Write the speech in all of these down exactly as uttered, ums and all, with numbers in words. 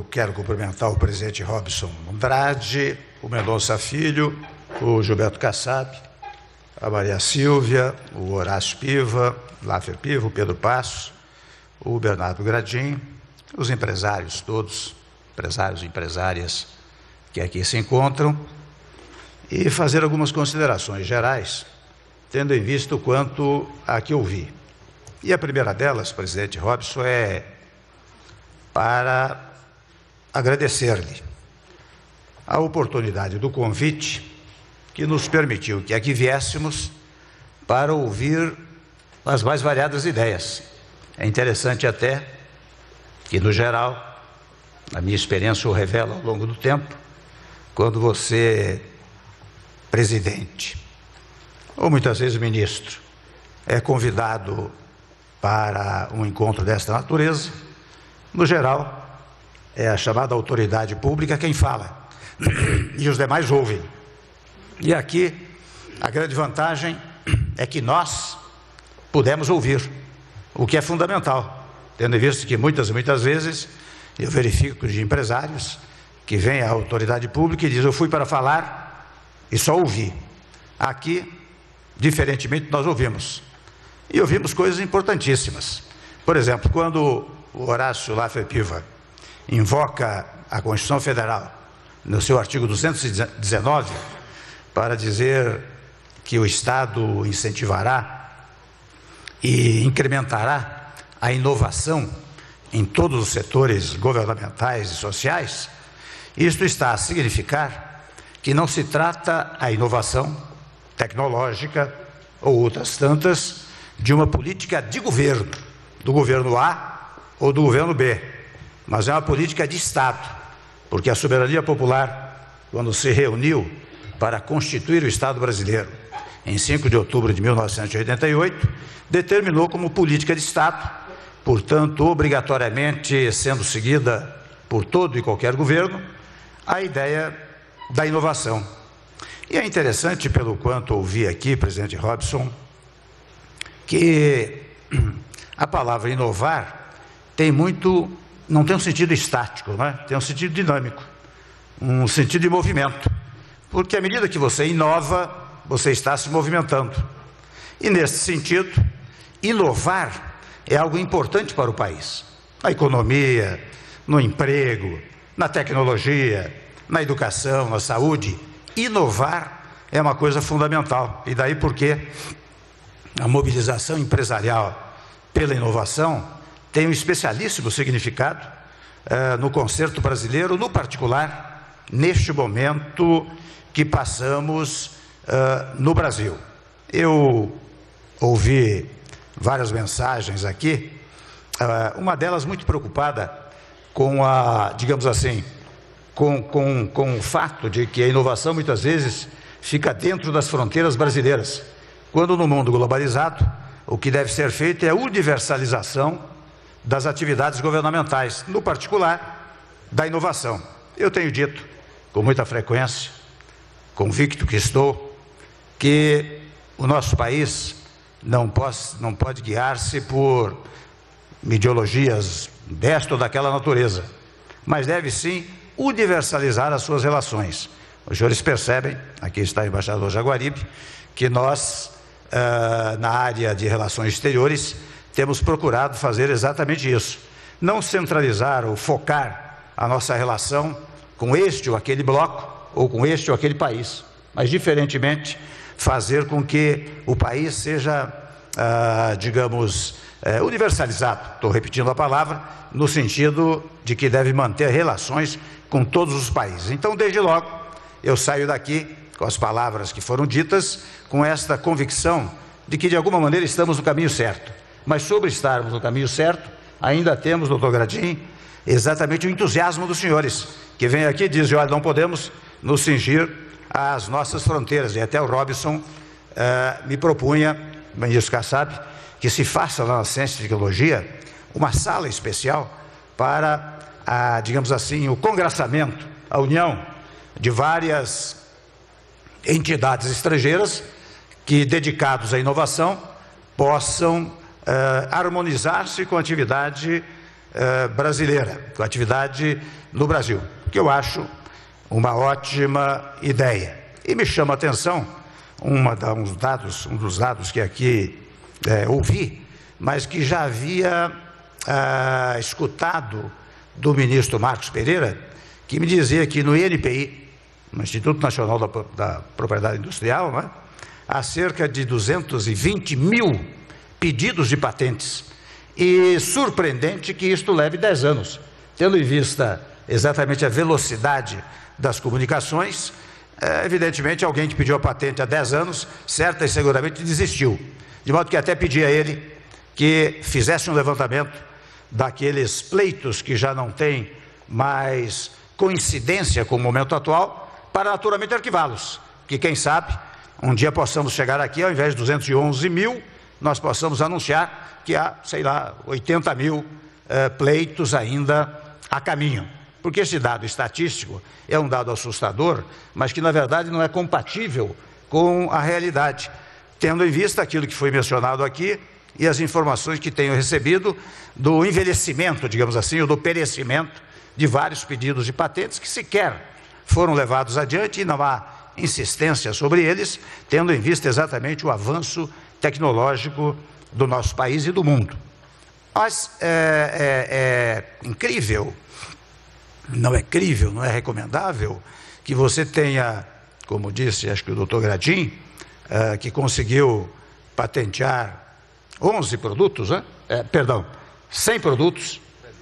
quero cumprimentar o presidente Robson Andrade, o Mendonça Filho, o Gilberto Kassab, a Maria Silvia, o Horácio Piva, Láfer Piva, o Pedro Passos, o Bernardo Gradim, os empresários todos, empresários e empresárias que aqui se encontram, e fazer algumas considerações gerais, tendo em vista o quanto a que ouvi. E a primeira delas, presidente Robson, é para agradecer-lhe a oportunidade do convite que nos permitiu que aqui viéssemos para ouvir as mais variadas ideias. É interessante até que, no geral, a minha experiência o revela ao longo do tempo, quando você, presidente, ou muitas vezes ministro, é convidado para um encontro desta natureza, no geral, é a chamada autoridade pública quem fala, e os demais ouvem. E aqui, a grande vantagem é que nós pudemos ouvir, o que é fundamental, tendo em vista que muitas e muitas vezes eu verifico de empresários que vêm à autoridade pública e dizem: eu fui para falar e só ouvi. Aqui, diferentemente, nós ouvimos. E ouvimos coisas importantíssimas. Por exemplo, quando o Horácio Láfer Piva invoca a Constituição Federal no seu artigo duzentos e dezenove para dizer que o Estado incentivará e incrementará a inovação em todos os setores governamentais e sociais, isto está a significar que não se trata a inovação tecnológica ou outras tantas de uma política de governo, do governo A ou do governo B, mas é uma política de Estado, porque a soberania popular, quando se reuniu para constituir o Estado brasileiro, em cinco de outubro de mil novecentos e oitenta e oito, determinou como política de Estado, portanto, obrigatoriamente sendo seguida por todo e qualquer governo, a ideia da inovação. E é interessante, pelo quanto ouvi aqui, presidente Robson, que a palavra inovar tem muito, não tem um sentido estático, né? Tem um sentido dinâmico, um sentido de movimento, porque à medida que você inova, você está se movimentando. E nesse sentido, inovar é algo importante para o país, na economia, no emprego, na tecnologia, na educação, na saúde. Inovar é uma coisa fundamental, e daí porque a mobilização empresarial pela inovação tem um especialíssimo significado uh, no concerto brasileiro, no particular, neste momento que passamos uh, no Brasil. Eu ouvi várias mensagens aqui, uh, uma delas muito preocupada com a, digamos assim, com, com, com o fato de que a inovação muitas vezes fica dentro das fronteiras brasileiras, quando no mundo globalizado o que deve ser feito é a universalização das atividades governamentais, no particular da inovação. Eu tenho dito com muita frequência, convicto que estou, que o nosso país não pode, não pode guiar-se por ideologias desta ou daquela natureza, mas deve sim universalizar as suas relações. Os senhores percebem, aqui está o embaixador Jaguaribe, que nós, uh, na área de relações exteriores, temos procurado fazer exatamente isso. Não centralizar ou focar a nossa relação com este ou aquele bloco, ou com este ou aquele país, mas, diferentemente, fazer com que o país seja, uh, digamos, uh, universalizado. Estou repetindo a palavra, no sentido de que deve manter relações com todos os países. Então, desde logo, eu saio daqui com as palavras que foram ditas, com esta convicção de que, de alguma maneira, estamos no caminho certo. Mas, sobre estarmos no caminho certo, ainda temos, doutor Gradim, exatamente o entusiasmo dos senhores, que vêm aqui e dizem: olha, não podemos nos cingir às nossas fronteiras. E até o Robson uh, me propunha, ministro Kassab, que se faça lá na Ciência e Tecnologia uma sala especial para, a, digamos assim, o congraçamento, a união de várias entidades estrangeiras que, dedicados à inovação, possam uh, harmonizar-se com a atividade uh, brasileira, com a atividade no Brasil, que eu acho uma ótima ideia. E me chama a atenção uma da, uns dados, um dos dados que aqui é, ouvi, mas que já havia ah, escutado do ministro Marcos Pereira, que me dizia que no I N P I, no Instituto Nacional da, da Propriedade Industrial, né, há cerca de duzentos e vinte mil pedidos de patentes. E surpreendente que isto leve dez anos, tendo em vista exatamente a velocidade das comunicações. É, evidentemente, alguém que pediu a patente há dez anos, certa e seguramente desistiu. De modo que até pedi a ele que fizesse um levantamento daqueles pleitos que já não têm mais coincidência com o momento atual, para naturalmente arquivá-los. Que quem sabe, um dia possamos chegar aqui, ao invés de duzentos e onze mil, nós possamos anunciar que há, sei lá, oitenta mil eh, pleitos ainda a caminho. Porque esse dado estatístico é um dado assustador, mas que na verdade não é compatível com a realidade, tendo em vista aquilo que foi mencionado aqui e as informações que tenho recebido do envelhecimento, digamos assim, ou do perecimento de vários pedidos de patentes que sequer foram levados adiante e não há insistência sobre eles, tendo em vista exatamente o avanço tecnológico do nosso país e do mundo. Mas é, é, é incrível, não é crível, não é recomendável que você tenha, como disse, acho que o doutor Gradim, é, que conseguiu patentear onze produtos, né? é, perdão, cem produtos,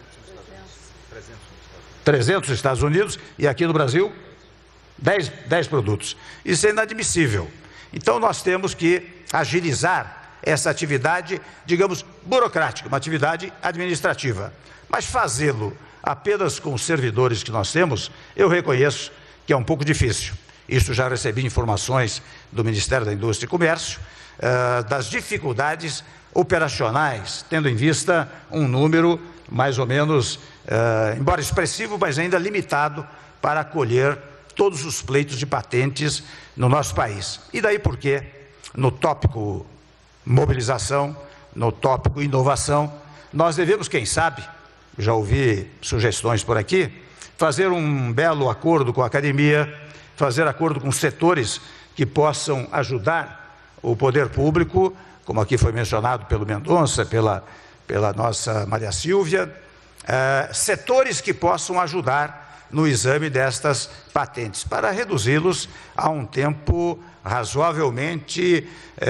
trezentos nos Estados Unidos, e aqui no Brasil, dez, dez produtos. Isso é inadmissível. Então, nós temos que agilizar essa atividade, digamos, burocrática, uma atividade administrativa. Mas fazê-lo apenas com os servidores que nós temos, eu reconheço que é um pouco difícil. Isso já recebi informações do Ministério da Indústria e Comércio, uh, das dificuldades operacionais, tendo em vista um número mais ou menos, uh, embora expressivo, mas ainda limitado para acolher todos os pleitos de patentes no nosso país. E daí porque, no tópico mobilização, no tópico inovação, nós devemos, quem sabe, já ouvi sugestões por aqui, fazer um belo acordo com a academia, fazer acordo com setores que possam ajudar o poder público, como aqui foi mencionado pelo Mendonça, pela, pela nossa Maria Silvia, eh, setores que possam ajudar no exame destas patentes, para reduzi-los a um tempo razoavelmente,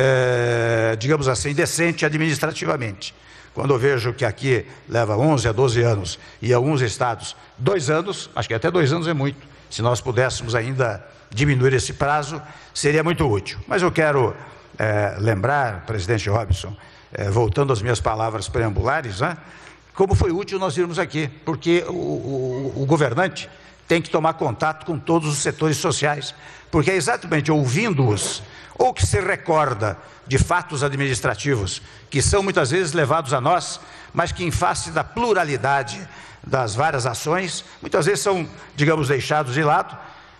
eh, digamos assim, decente administrativamente. Quando eu vejo que aqui leva onze a doze anos e alguns estados dois anos, acho que até dois anos é muito, se nós pudéssemos ainda diminuir esse prazo, seria muito útil. Mas eu quero eh, lembrar, presidente Robson, eh, voltando às minhas palavras preambulares, né, como foi útil nós irmos aqui, porque o, o, o governante tem que tomar contato com todos os setores sociais, porque é exatamente ouvindo-os, ou que se recorda de fatos administrativos, que são muitas vezes levados a nós, mas que em face da pluralidade das várias ações, muitas vezes são, digamos, deixados de lado,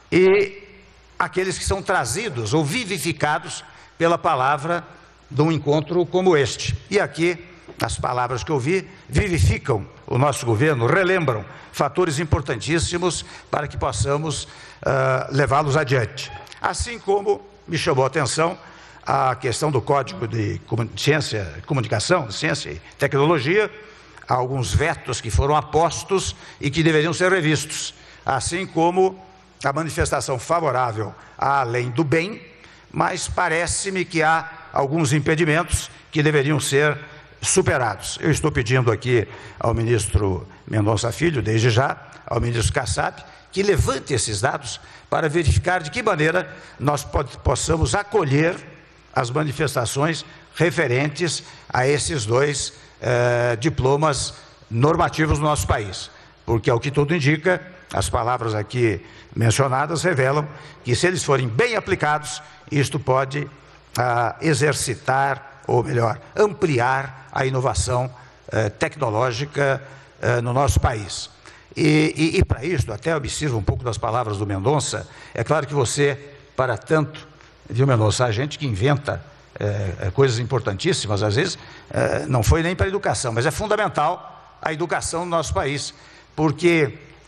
e aqueles que são trazidos ou vivificados pela palavra de um encontro como este. E aqui, as palavras que eu vi, vivificam o nosso governo, relembram fatores importantíssimos para que possamos uh, levá-los adiante. Assim como me chamou a atenção a questão do Código de Ciência, Comunicação, Ciência e Tecnologia, alguns vetos que foram apostos e que deveriam ser revistos, assim como a manifestação favorável à lei do bem, mas parece-me que há alguns impedimentos que deveriam ser superados. Eu estou pedindo aqui ao ministro Mendonça Filho, desde já, ao ministro Kassab, que levante esses dados para verificar de que maneira nós pod- possamos acolher as manifestações referentes a esses dois eh, diplomas normativos no nosso país. Porque, ao que tudo indica, as palavras aqui mencionadas revelam que, se eles forem bem aplicados, isto pode ah, exercitar, ou melhor, ampliar a inovação eh, tecnológica eh, no nosso país. E, e, e para isso, até eu me sirvo um pouco das palavras do Mendonça, é claro que você, para tanto, viu, Mendonça, a gente que inventa é, coisas importantíssimas, às vezes, é, não foi nem para a educação, mas é fundamental a educação no nosso país, porque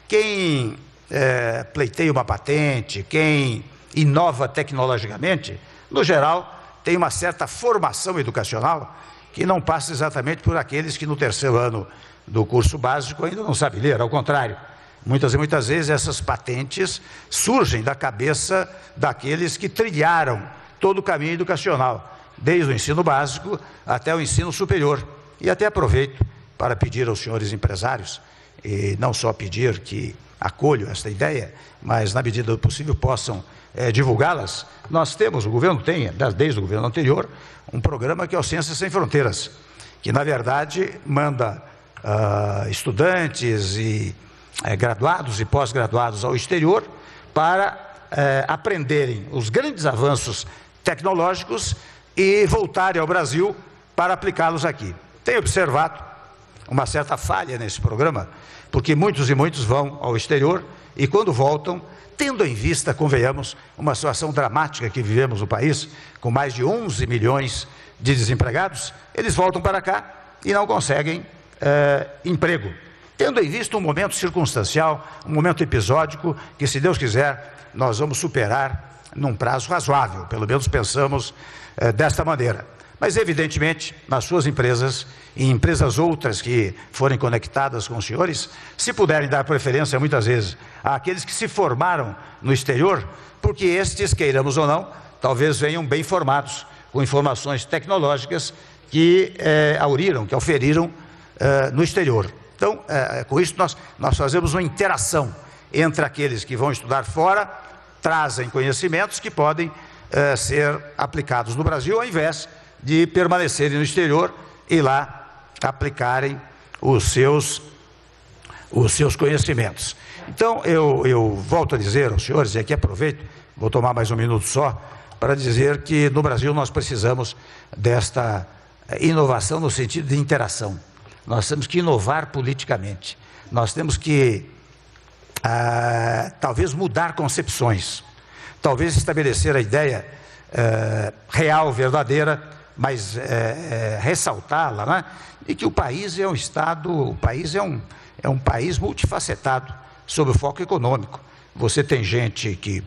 quem é, pleiteia uma patente, quem inova tecnologicamente, no geral, tem uma certa formação educacional que não passa exatamente por aqueles que no terceiro ano do curso básico ainda não sabem ler, ao contrário. Muitas e muitas vezes essas patentes surgem da cabeça daqueles que trilharam todo o caminho educacional, desde o ensino básico até o ensino superior. E até aproveito para pedir aos senhores empresários, e não só pedir que acolham esta ideia, mas na medida do possível possam é, divulgá-las. Nós temos, o governo tem, desde o governo anterior, um programa que é o Ciências Sem Fronteiras, que na verdade manda uh, estudantes e é, graduados e pós-graduados ao exterior para é, aprenderem os grandes avanços tecnológicos e voltarem ao Brasil para aplicá-los aqui. Tenho observado uma certa falha nesse programa, porque muitos e muitos vão ao exterior e quando voltam, tendo em vista, convenhamos, uma situação dramática que vivemos no país, com mais de onze milhões de desempregados, eles voltam para cá e não conseguem é, emprego. Tendo em vista um momento circunstancial, um momento episódico, que se Deus quiser, nós vamos superar num prazo razoável, pelo menos pensamos é, desta maneira. Mas, evidentemente, nas suas empresas e em empresas outras que forem conectadas com os senhores, se puderem dar preferência, muitas vezes, àqueles que se formaram no exterior, porque estes, queiramos ou não, talvez venham bem formados, com informações tecnológicas que eh, auriram, que auferiram eh, no exterior. Então, eh, com isso, nós, nós fazemos uma interação entre aqueles que vão estudar fora, trazem conhecimentos que podem eh, ser aplicados no Brasil, ao invés de permanecerem no exterior e lá aplicarem os seus, os seus conhecimentos. Então, eu, eu volto a dizer aos senhores, e aqui aproveito, vou tomar mais um minuto só, para dizer que no Brasil nós precisamos desta inovação no sentido de interação. Nós temos que inovar politicamente. Nós temos que, ah, talvez, mudar concepções. Talvez estabelecer a ideia ah, real, verdadeira, mas é, é, ressaltá-la, né? E que o país é um Estado, o país é um, é um país multifacetado, sob o foco econômico. Você tem gente que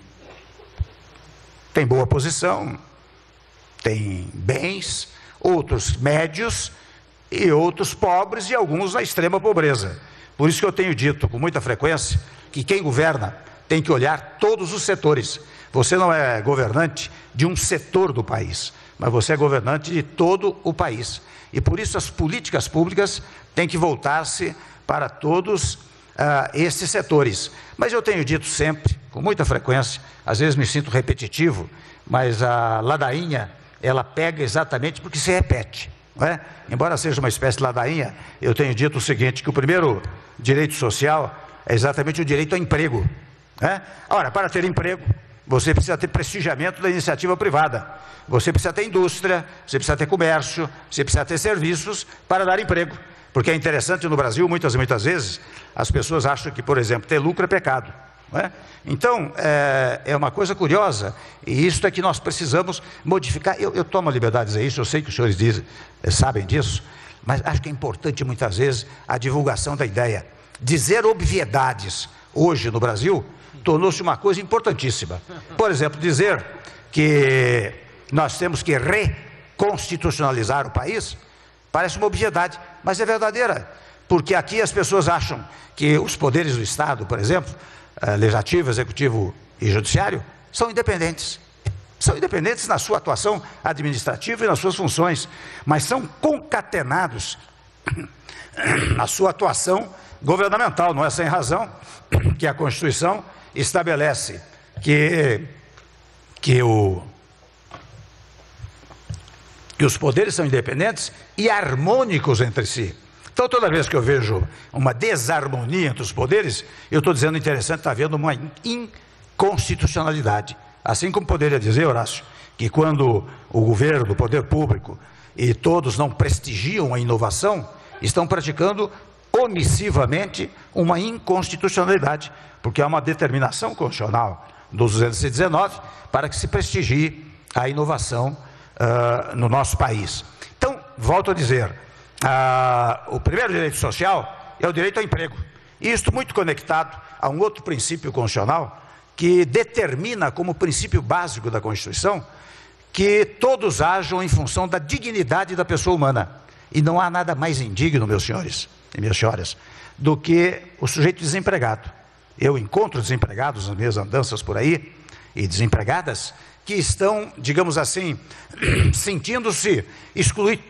tem boa posição, tem bens, outros médios e outros pobres e alguns na extrema pobreza. Por isso que eu tenho dito com muita frequência que quem governa tem que olhar todos os setores. Você não é governante de um setor do país, mas você é governante de todo o país. E por isso as políticas públicas têm que voltar-se para todos ah, esses setores. Mas eu tenho dito sempre, com muita frequência, às vezes me sinto repetitivo, mas a ladainha, ela pega exatamente porque se repete, não é? Embora seja uma espécie de ladainha, eu tenho dito o seguinte, que o primeiro direito social é exatamente o direito ao emprego, né? Ora, para ter emprego, você precisa ter prestigiamento da iniciativa privada, você precisa ter indústria, você precisa ter comércio, você precisa ter serviços para dar emprego. Porque é interessante no Brasil, muitas e muitas vezes, as pessoas acham que, por exemplo, ter lucro é pecado, não é? Então, é, é uma coisa curiosa, e isso é que nós precisamos modificar. Eu, eu tomo a liberdade de dizer isso, eu sei que os senhores dizem, sabem disso, mas acho que é importante muitas vezes a divulgação da ideia. Dizer obviedades hoje no Brasil tornou-se uma coisa importantíssima. Por exemplo, dizer que nós temos que reconstitucionalizar o país parece uma obviedade, mas é verdadeira, porque aqui as pessoas acham que os poderes do Estado, por exemplo, legislativo, executivo e judiciário, são independentes. São independentes na sua atuação administrativa e nas suas funções, mas são concatenados na sua atuação governamental. Não é sem razão que a Constituição estabelece que, que, o, que os poderes são independentes e harmônicos entre si. Então, toda vez que eu vejo uma desarmonia entre os poderes, eu estou dizendo interessante, está havendo uma inconstitucionalidade. Assim como poderia dizer, Horácio, que quando o governo, o poder público e todos não prestigiam a inovação, estão praticando omissivamente uma inconstitucionalidade, porque há uma determinação constitucional do duzentos e dezenove para que se prestigie a inovação uh, no nosso país. Então, volto a dizer, uh, o primeiro direito social é o direito ao emprego. E isto muito conectado a um outro princípio constitucional que determina como princípio básico da Constituição que todos ajam em função da dignidade da pessoa humana. E não há nada mais indigno, meus senhores e minhas senhoras, do que o sujeito desempregado. Eu encontro desempregados nas minhas andanças por aí, e desempregadas, que estão, digamos assim, sentindo-se exclui...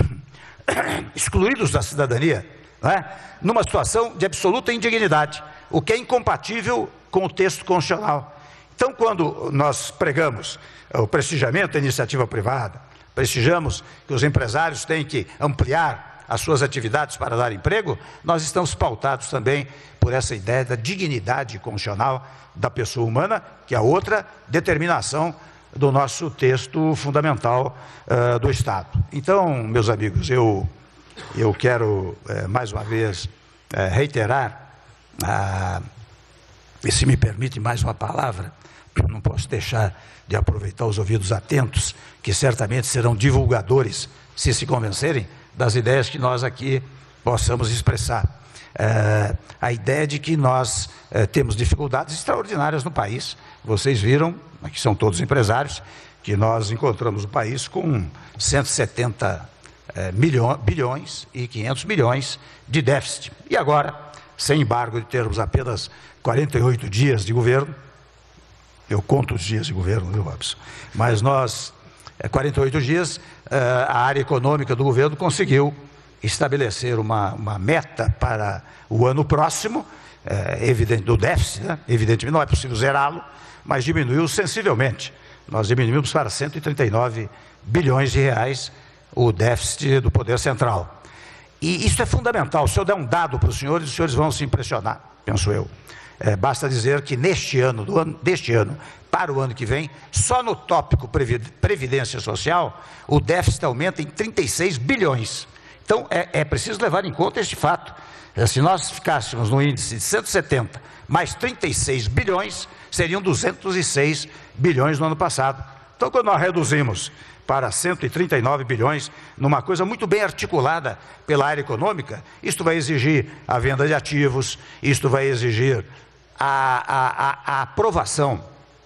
excluídos da cidadania, não é? Numa situação de absoluta indignidade, o que é incompatível com o texto constitucional. Então, quando nós pregamos o prestigiamento da iniciativa privada, prestigiamos que os empresários têm que ampliar as suas atividades para dar emprego, nós estamos pautados também por essa ideia da dignidade constitucional da pessoa humana, que é outra determinação do nosso texto fundamental uh, do Estado. Então, meus amigos, eu, eu quero, uh, mais uma vez, uh, reiterar, uh, e se me permite mais uma palavra, não posso deixar de aproveitar os ouvidos atentos, que certamente serão divulgadores, se se convencerem, das ideias que nós aqui possamos expressar. Uh, a ideia de que nós uh, temos dificuldades extraordinárias no país. Vocês viram, aqui são todos empresários, que nós encontramos o país com cento e setenta uh, milho, bilhões e quinhentos milhões de déficit. E agora, sem embargo de termos apenas quarenta e oito dias de governo, eu conto os dias de governo, viu, Robson? Mas nós, uh, quarenta e oito dias, uh, a área econômica do governo conseguiu estabelecer uma, uma meta para o ano próximo, é, evidente, do déficit, né? Evidentemente não é possível zerá-lo, mas diminuiu sensivelmente. Nós diminuímos para cento e trinta e nove bilhões de reais o déficit do Poder Central. E isso é fundamental. Se eu der um dado para os senhores, os senhores vão se impressionar, penso eu. É, basta dizer que neste ano, do ano, deste ano, para o ano que vem, só no tópico Previdência Social, o déficit aumenta em trinta e seis bilhões. Então, é, é preciso levar em conta este fato. Se nós ficássemos no índice de cento e setenta mais trinta e seis bilhões, seriam duzentos e seis bilhões no ano passado. Então, quando nós reduzimos para cento e trinta e nove bilhões, numa coisa muito bem articulada pela área econômica, isto vai exigir a venda de ativos, isto vai exigir a, a, a, a aprovação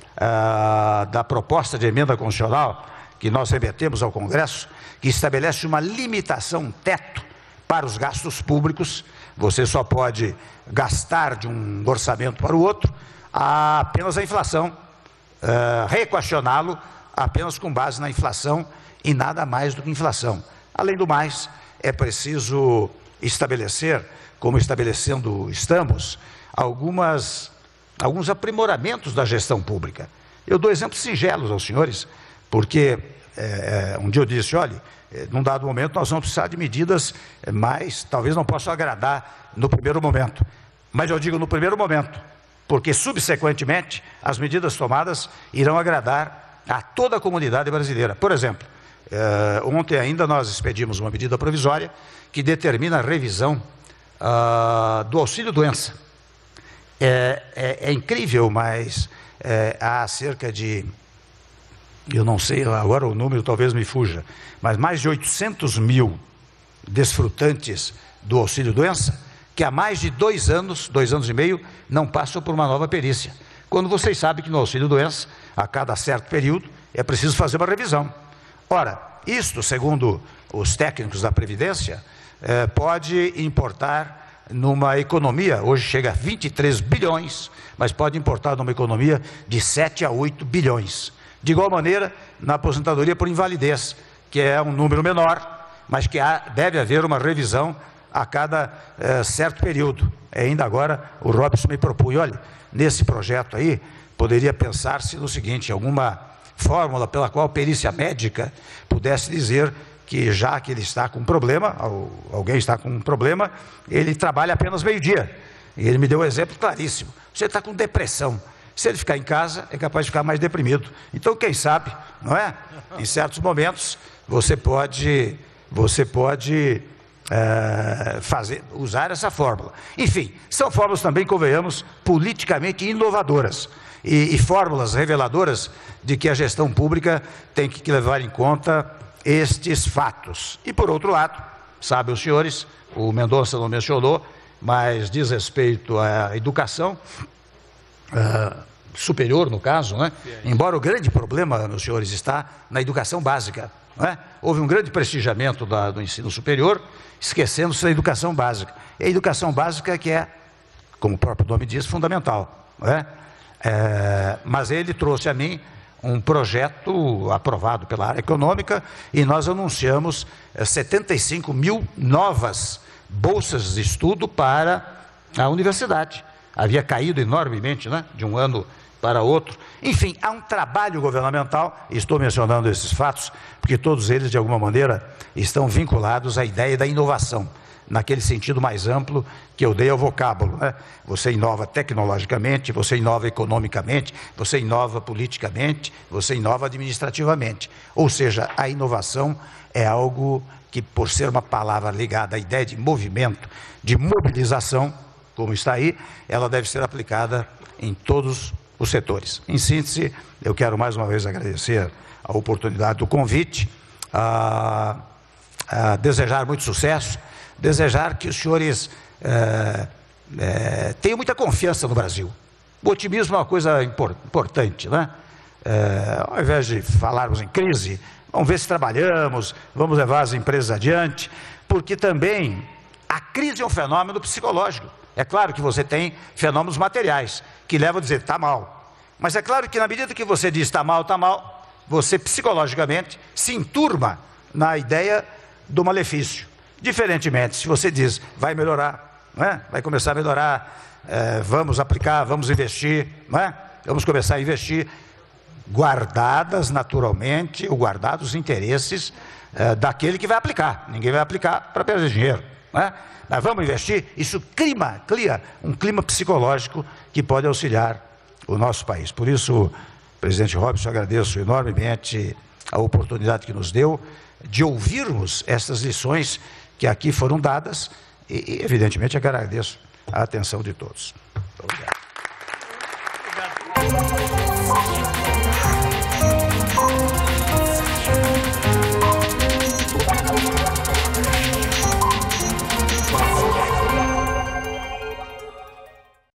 a, da proposta de emenda constitucional que nós remetemos ao Congresso, que estabelece uma limitação, um teto para os gastos públicos. Você só pode gastar de um orçamento para o outro apenas a inflação, uh, reequacioná-lo apenas com base na inflação e nada mais do que inflação. Além do mais, é preciso estabelecer, como estabelecendo estamos, algumas, alguns aprimoramentos da gestão pública. Eu dou exemplos singelos aos senhores, porque É, um dia eu disse, olha, num dado momento nós vamos precisar de medidas mais, talvez não possam agradar no primeiro momento, mas eu digo no primeiro momento, porque subsequentemente as medidas tomadas irão agradar a toda a comunidade brasileira. Por exemplo, é, ontem ainda nós expedimos uma medida provisória que determina a revisão ah, do auxílio-doença. É, é, é incrível, mas é, há cerca de... eu não sei, agora o número talvez me fuja, mas mais de oitocentos mil desfrutantes do auxílio-doença, que há mais de dois anos, dois anos e meio, não passam por uma nova perícia. Quando vocês sabem que no auxílio-doença, a cada certo período, é preciso fazer uma revisão. Ora, isto, segundo os técnicos da Previdência, eh, pode importar numa economia, hoje chega a vinte e três bilhões, mas pode importar numa economia de sete a oito bilhões. De igual maneira, na aposentadoria por invalidez, que é um número menor, mas que há, deve haver uma revisão a cada eh, certo período. Ainda agora, o Robson me propunha, olha, nesse projeto aí, poderia pensar-se no seguinte, alguma fórmula pela qual a perícia médica pudesse dizer que já que ele está com um problema, alguém está com um problema, ele trabalha apenas meio-dia. E ele me deu um exemplo claríssimo. Você está com depressão. Se ele ficar em casa, é capaz de ficar mais deprimido. Então, quem sabe, não é? Em certos momentos, você pode, você pode é, fazer, usar essa fórmula. Enfim, são fórmulas também, convenhamos, politicamente inovadoras. E, e fórmulas reveladoras de que a gestão pública tem que levar em conta estes fatos. E, por outro lado, sabem os senhores, o Mendonça não mencionou, mas diz respeito à educação uh, superior, no caso, né? Embora o grande problema, meus senhores, está na educação básica. Não é? Houve um grande prestigiamento da, do ensino superior, esquecendo-se da educação básica. E a educação básica que é, como o próprio nome diz, fundamental. Não é? É, mas ele trouxe a mim um projeto aprovado pela área econômica e nós anunciamos é, setenta e cinco mil novas bolsas de estudo para a universidade. Havia caído enormemente, né, de um ano para outro. Enfim, há um trabalho governamental, e estou mencionando esses fatos, porque todos eles, de alguma maneira, estão vinculados à ideia da inovação, naquele sentido mais amplo que eu dei ao vocábulo, né? Você inova tecnologicamente, você inova economicamente, você inova politicamente, você inova administrativamente. Ou seja, a inovação é algo que, por ser uma palavra ligada à ideia de movimento, de mobilização, como está aí, ela deve ser aplicada em todos os setores. Em síntese, eu quero mais uma vez agradecer a oportunidade do convite, a, a desejar muito sucesso, desejar que os senhores é, é, tenham muita confiança no Brasil. O otimismo é uma coisa importante, né? É, ao invés de falarmos em crise, vamos ver se trabalhamos, vamos levar as empresas adiante, porque também a crise é um fenômeno psicológico. É claro que você tem fenômenos materiais, que levam a dizer, está mal. Mas é claro que na medida que você diz, está mal, está mal, você psicologicamente se enturma na ideia do malefício. Diferentemente, se você diz, vai melhorar, não é? Vai começar a melhorar, é, vamos aplicar, vamos investir, não é? Vamos começar a investir, guardadas naturalmente, ou guardados os interesses é, daquele que vai aplicar. Ninguém vai aplicar para perder dinheiro, não é? Mas vamos investir, isso clima, cria um clima psicológico que pode auxiliar o nosso país. Por isso, presidente Robson, agradeço enormemente a oportunidade que nos deu de ouvirmos essas lições que aqui foram dadas e, evidentemente, agradeço a atenção de todos. Muito obrigado.